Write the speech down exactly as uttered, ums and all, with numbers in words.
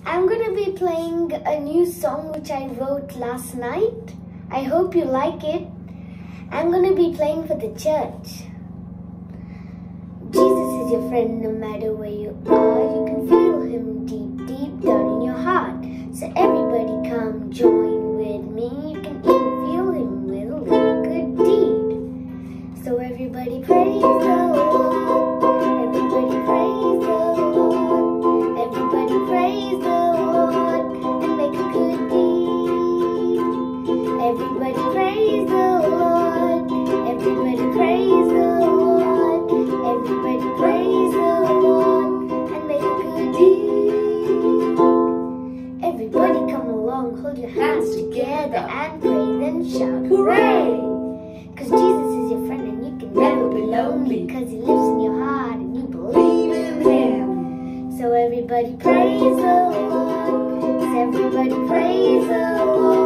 I'm going to be playing a new song which I wrote last night. I hope you like it. I'm going to be playing for the church. Jesus is your friend no matter where you are. You can feel him deep, deep down in your heart. So everybody come join with me. You can even feel him with a little good deed. So everybody praise the Lord. Everybody praise the Lord. Everybody praise the Lord and make a good deed. Everybody praise the Lord. Everybody praise the Lord. Everybody praise the Lord and make a good deed. Everybody come along, hold your hands together and pray, then shout hooray! Cause Jesus is your friend and you can never be lonely, cause he lives in your heart and you believe in him. So everybody praise the Lord. Everybody praise the Lord.